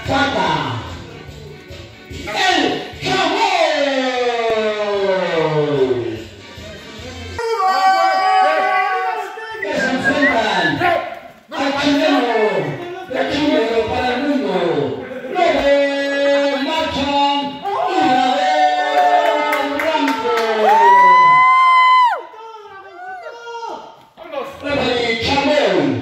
saca el Chamou. Que se enfrentan al chileno para el mundo. Luego marchan Israel Blanco. Referee Chamou.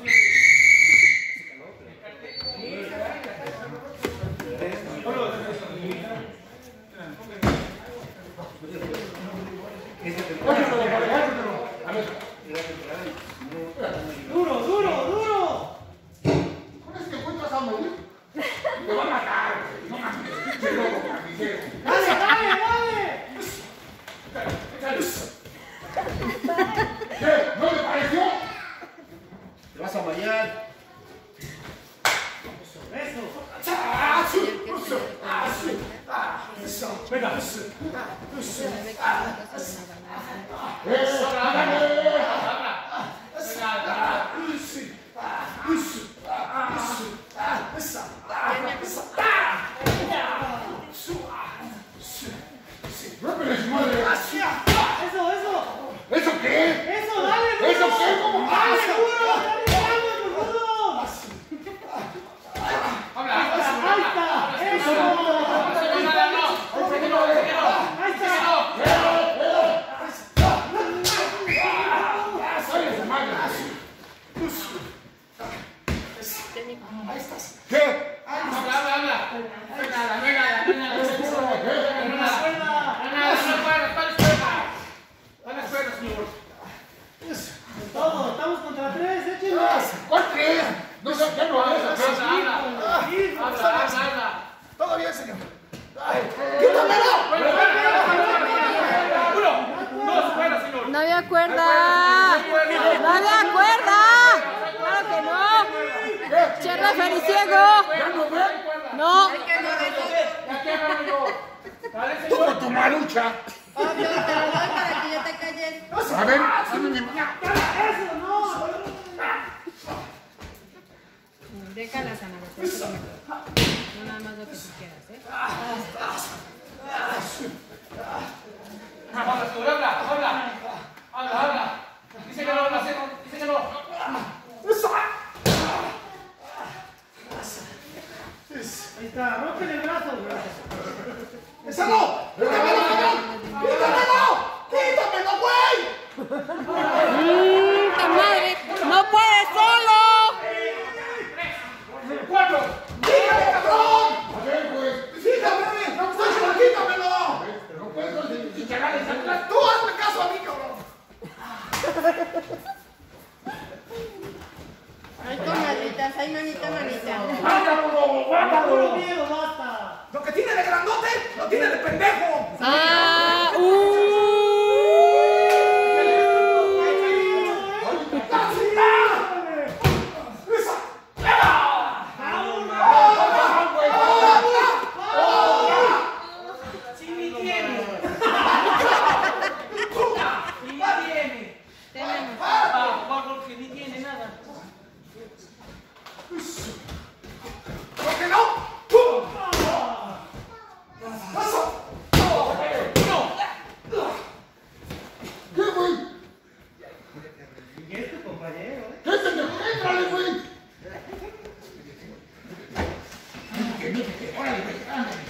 Duro, duro, duro. ¿Con este encuentro vas a morir? Te va a matar. No mames, pinche loco, carnicero. Dale, dale, dale. ¿Qué? ¿No le pareció? Te vas a bañar. Eso. ¡Ah, sí! ¡Ah, sí! ¡Ah, eso! Venga. ¡Eso! ¡Ándale! Eso, eso. ¿Eso qué? Eso, dale, duro. ¿Eso qué? ¿Cómo Dale, pasa? duro, dale, duro. Ahí está. Eso. Ahí está. ¿Qué? Todo, estamos contra tres, échenle. ¿Cuál crees? No sé qué no es. Todo bien, señor. No había cuerda. No había cuerda. Claro que no. Che referee ciego. No. Toma tu marucha. Obvio, te lo doy para que ya te calles. A ver, dame mi mano. Eso, no. Déjala, Ana. No nada más lo que tú quieras, ¿eh? Habla. Dice que no lo hace, dice que no. Ahí está, rómpele el brazo. ¡Esa no! ¡Quítamelo, cabrón! ¡Quítamelo, güey! ¡Qué madre! ¡No puedes solo! ¡Quítame, cabrón! A ver, pues. ¡Quítame! ¡No puedes, quítamelo! No puedes, si te agarres atrás. ¡Tú hazme caso a mí, cabrón! Ay, comadritas, ay, manita. ¡Guárdalo, Puro guárdalo! miedo, basta. Lo que tiene de grandote, lo tiene de pendejo. ¡Ah! Sí, ni tiene. Porque ni tiene nada. ¿Por qué no? ¡Paso! ¿Qué, güey? Y es tu compañero, ¿eh? ¿Qué señor? ¡Éntrale, güey! ¡Órale, güey!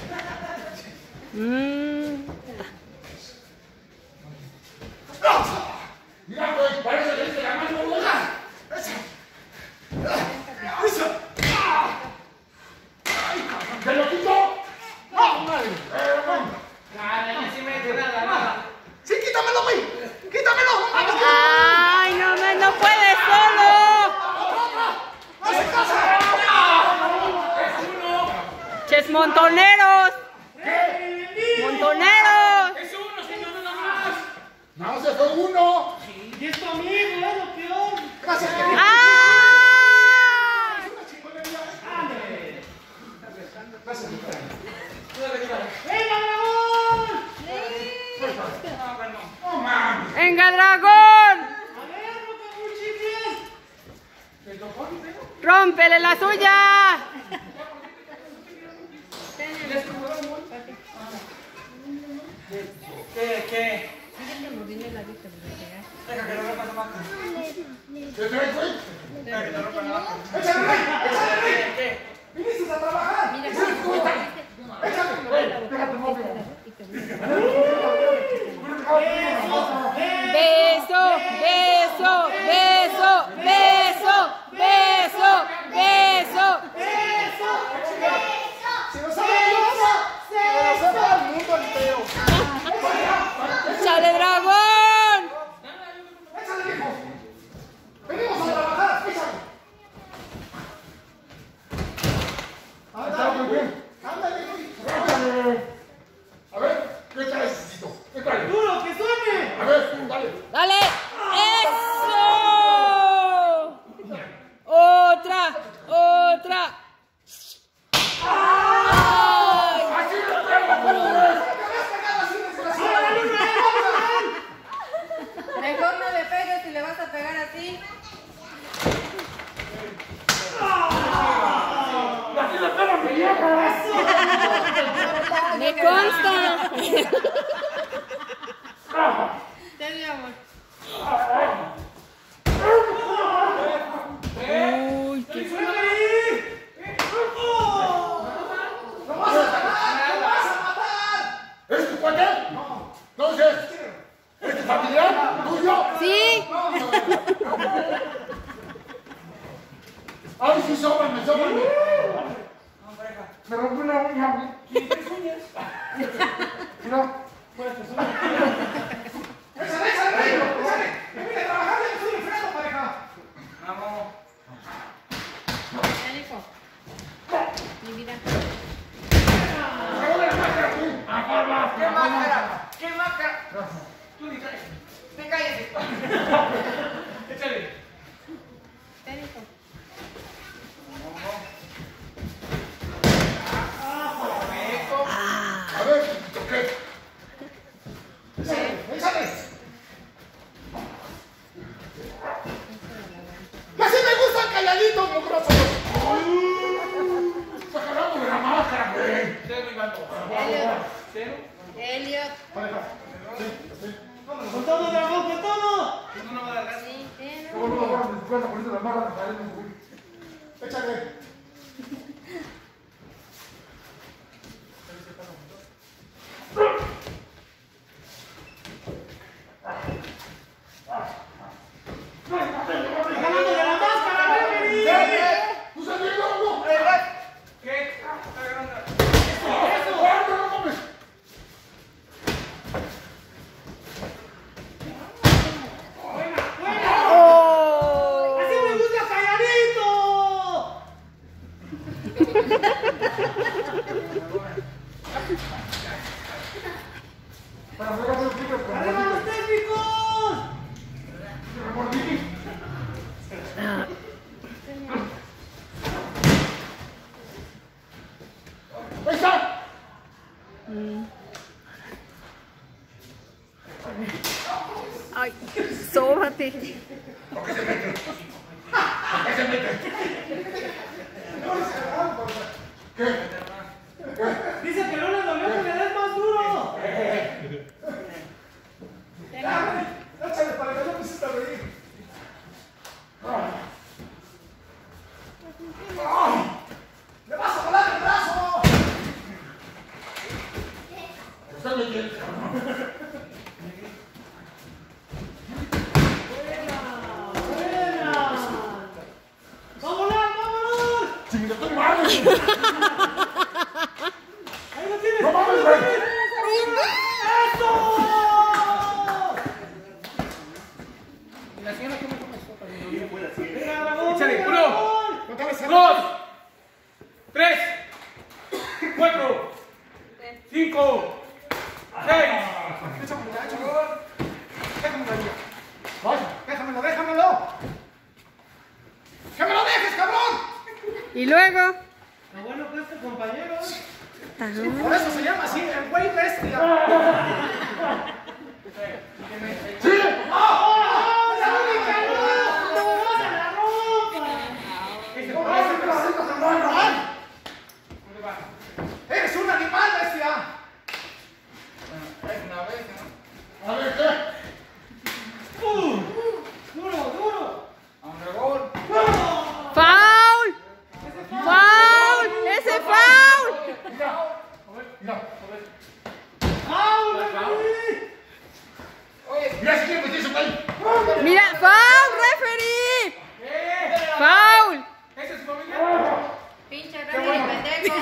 Mira, güey, parece que dice la mano, güey. ¡Te lo quito! ¡No, madre! Nada, sí me nada. ¡Sí, quítamelo, güey! ¡Quítamelo! ¡Ay, no puedes solo! ¡Hace casa! ¡Ches montoneros! ¡Montoneros! Es uno, señor, nada más. No, se fue uno. Y es tu amigo, es lo peor. Gracias, ¡Ah! ¡Venga, dragón! No mames. ¡Venga, dragón! A ver, no te muy chiques. ¡Rómpele la suya! ¡Así lo tengo, pues! Mejor no le pegues si le vas a pegar así. ¡Así lo tengo, mi vieja! Me consta. Ten, mi amor. Uy, qué... ¿Es tu cuate? No. Entonces, ¿es tu familiar? ¿Tuyo? Sí. Ay, sí, sóbrame, sóbrame. Me rompí una uña. Mira. ¡Échale! ¡Mire, trabajar ya estoy enfriando, pareja! Vamos. Ven, hijo. Mi vida. ¿Qué máscara? ¿Qué máscara? Tú ni traes. Te cállate. Échale. Ten, hijo. A ver, ¿qué? ¡Échale! ¡Y así me gustan calladitos, mugrosos! ¡Está jalando de la máscara, güey! Cero y bando. Cero. Elliot. Pareja. Sí, sí. ¡Con todo, dragón, con todo! Uno no va a dar gas. Sí, ten. Luego no me acuerdo de tu casa, por eso las marras me salen muy. Échale. ¡Jalando de la máscara, referee! ¡Tú estás bien, no! ¿Qué? Está agarrando. ¡Eso! ¡No mames! Oh. ¡Así me gusta calladito! Para hacer los chicos con ¡Arriba los técnicos! remordiki. ¡Ahí está! Ay, sóbate. ¿Por qué se mete? ¿Por qué se mete? ¿Qué? Dice que no le dolió que le des más duro. Échale para que no me hiciste reír. ¡Le vas a volar el brazo! Está bien. ¡Vámonos, vámonos! ¡Chinga tu madre! ¡Ahí lo tienes! ¡No mames, güey! ¡Eso! ¿Y la señora qué me come esto? ¡Venga, dragón! Échale, venga, uno. dragón! 2, 3, 4, 5, 6. ¡Déjamelo, déjamelo! ¡Que me lo dejes, cabrón! Y luego... Lo bueno que este compañero. Por eso se llama así, el güey bestia. ¡Sí! ¡Ah! ¡La única! ¡No se la rompa! ¡No haces que las hijas se mueran! ¡Eres un animal, bestia! A ver, ¿qué? ¡Duro, duro! ¡Foul! ¡Foul! ¡Ese foul! Mira. ¡Au, referee! Mira si quiere meterse, güey. ¡Mira! ¡Foul, referee! ¡Foul! ¿Esa es su familia? Pinche referee, pendejo.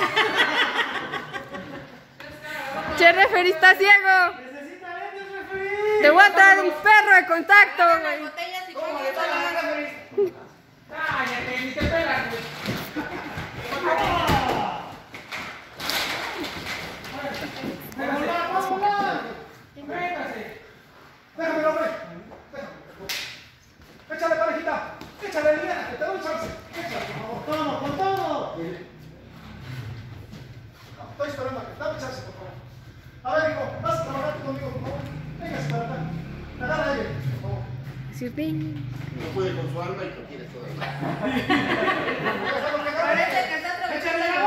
¡Che, referee está ciego! ¡Necesita lentes, referee! Te voy a traer un perro de contacto, Las güey. botellas y ¿Cómo le chingadas. pagan? Cállate, ni te pegas, güey. ¡Vámonos, vámonos! Métase. Déjame, hombre. Échale, parejita. Échale, Liliana, que te doy chance. Échale. ¡Con todo, con todo! Estoy esperando acá. Dame chance, por favor. A ver, hijo, vas a trabajar tú conmigo, por favor. Véngase para acá. Agarra a ella, por favor. No puede con su alma y lo quiere todavía. Parece que está ¡Échale la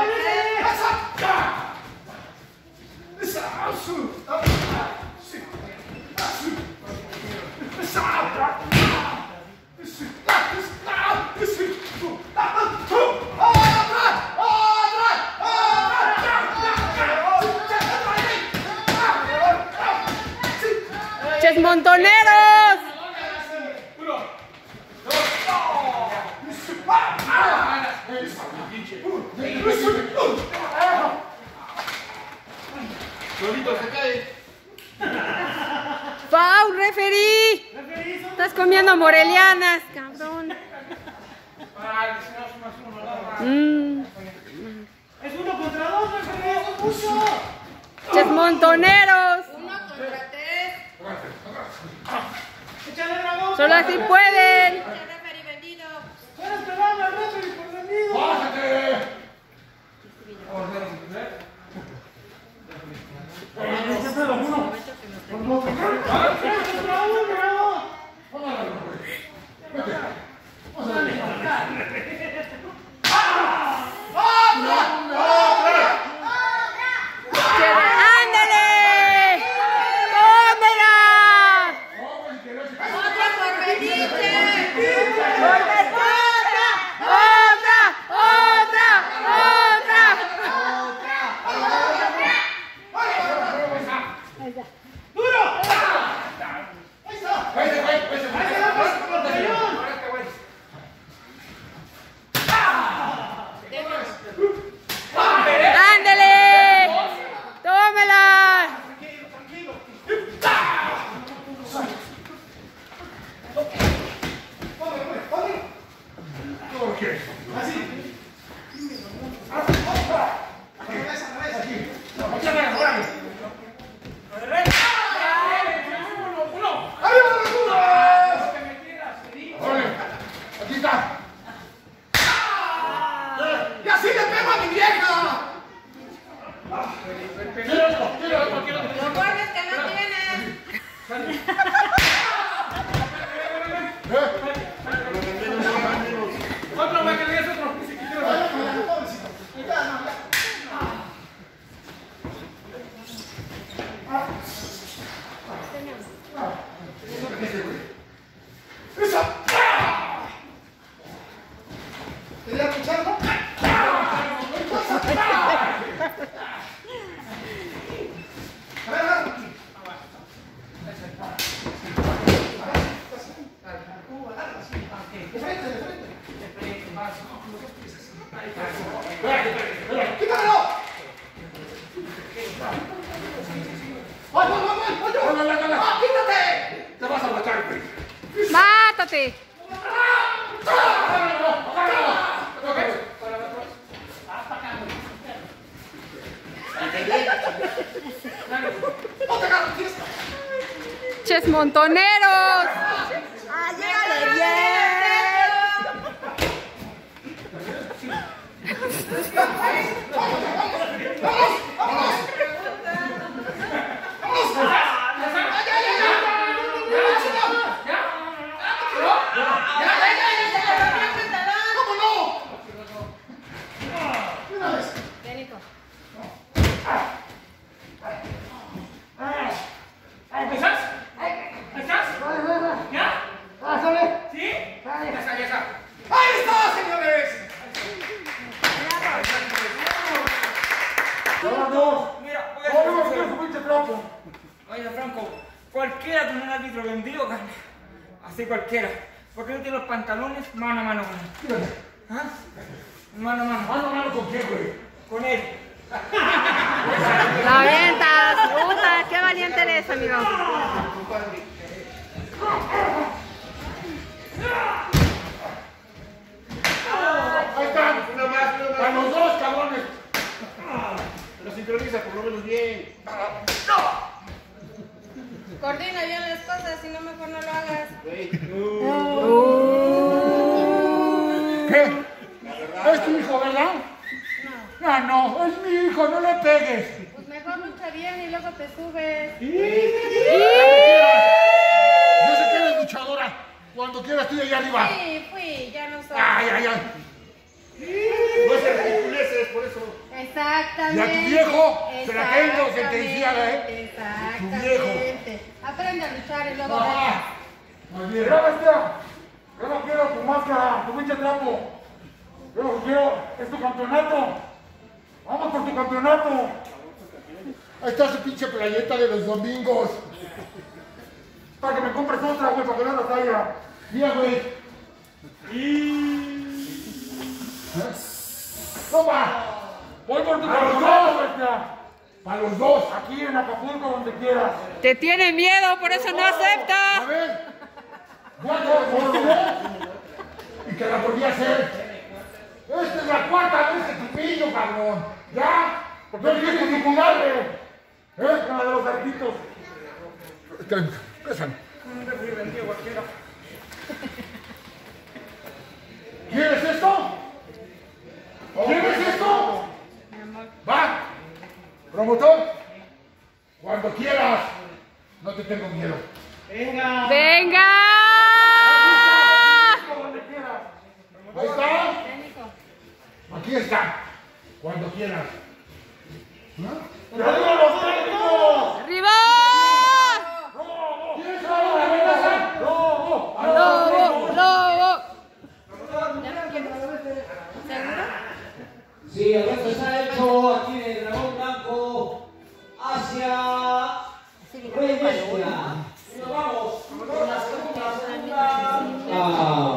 ¡Ches montoneros! Solito se cae. ¡Foul, referí! Estás comiendo morelianas, cabrón. Es 1 contra 2, referee, eso es mucho. ¡Ches montoneros! 1 contra 3. Échale, dragón. ¡Solo así pueden! Referee vendido. Estoy esperando al referee por vendido. ¡Bájate! ¡Ándale! ¡Tómela! Otra por vendiche. ¡Otra! ¡Ándale! ¡Tómela! ¡Aquí está! ¡Y así le pego a mi vieja! Lo guardes que no tienes. Otro, güey, que le des otro. ¡Esa! ¿Quería escucharlo? A ver. De frente. ¡Quítamelo! ¡Voy! ¡Ah, quítate! Te vas a matar, güey. ¡Mátate! ¡No te agarres, fiesta! ¡Ches montoneros! ¡Llégale bien! ¿Cómo no? Una vez. Técnico. ¿Estás? ¿Estás? ¿Ya? ¿Sí? Ya está. ¡Ahí está, señores! Mira, oye, Franco, cualquiera con un árbitro vendido gana. Así cualquiera. ¿Por qué no tiene los pantalones mano a mano con él? ¿Ah? Mano a mano. ¿Mano a mano con quién, güey? Con él. ¡La avientas! ¡Puta! ¡Qué valiente eres, amigo! Ahí están. Una más. Para los dos, cabrones. Lo sincroniza por lo menos bien. Coordina bien las cosas, si no mejor no lo hagas. ¿Qué? ¿Es tu hijo, verdad? No, es mi hijo, no le pegues. Pues mejor lucha bien y luego te subes. Yo sé que eres luchadora. Cuando quieras, estoy allá arriba. Sí, fui, ya no soy. Ay. No se ridiculeces, por eso. Exactamente. Y a tu viejo se la tengo sentenciada, ¿eh? Exactamente. Tu viejo. Aprende a luchar y luego Ah, muy bien. Mira, bestia. Yo no quiero tu máscara, tu pinche trapo. Yo lo que quiero es tu campeonato. Vamos por tu campeonato. Ahí está su pinche playeta de los domingos. Para que me compres otra, güey, para que no la traiga. Mira, güey. ¡Toma! Voy por tu campeonato, bestia. Para los dos, aquí en Acapulco, donde quieras. Te tiene miedo, por eso no A acepta. ver. Ya te volví. Y que la volví a hacer. Esta es la cuarta vez que te pillo, cabrón. ¿Ya? Porque no tienes que cuidarme. Con la de los artitos. Pésame. ¿Quieres esto? ¿Quieres esto? Va. Promotor. Cuando quieras. No te tengo miedo. Venga. ¡Venga! Donde quieras. Ahí está. Aquí está. Cuando quieras. ¡Te digo los técnicos! ¡Arriba! ¿Quieres que haga una amenaza? ¡No! ¡Lobo! ¡Lobo! ¿Seguro? Sí, el resto está hecho aquí de dragón blanco hacia Rey Bestia. Y nos vamos con la segunda.